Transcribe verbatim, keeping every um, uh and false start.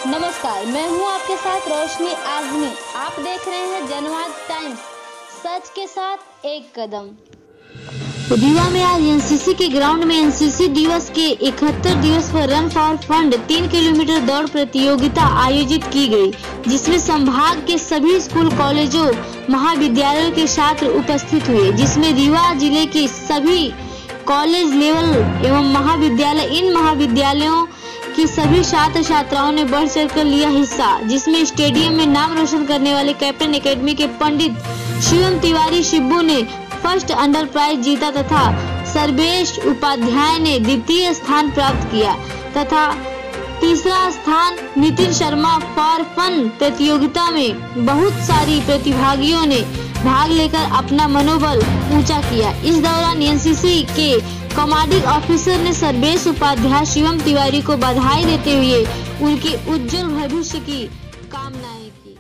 नमस्कार, मैं हूं आपके साथ रोशनी आजमी। आप देख रहे हैं जनवाद टाइम्स, सच के साथ एक कदम। रीवा में आज एनसीसी के ग्राउंड में एनसीसी दिवस के इकहत्तर दिवस पर रन फॉर फंड तीन किलोमीटर दौड़ प्रतियोगिता आयोजित की गई, जिसमें संभाग के सभी स्कूल, कॉलेजों, महाविद्यालयों के छात्र उपस्थित हुए, जिसमें रीवा जिले के सभी कॉलेज लेवल एवं महाविद्यालय इन महाविद्यालयों की सभी छात्र छात्राओं ने बढ़ चढ़ कर लिया हिस्सा, जिसमें स्टेडियम में नाम रोशन करने वाले कैप्टन एकेडमी के पंडित शिवम तिवारी शिब्बू ने फर्स्ट अंडर प्राइज जीता तथा सर्वेश उपाध्याय ने द्वितीय स्थान प्राप्त किया तथा तीसरा स्थान नितिन शर्मा फॉर फन। प्रतियोगिता में बहुत सारी प्रतिभागियों ने भाग लेकर अपना मनोबल ऊंचा किया। इस दौरान एनसीसी के कमांडिंग ऑफिसर ने सर्वेश उपाध्याय शिवम तिवारी को बधाई देते हुए उनके उज्जवल भविष्य की कामनाएं की।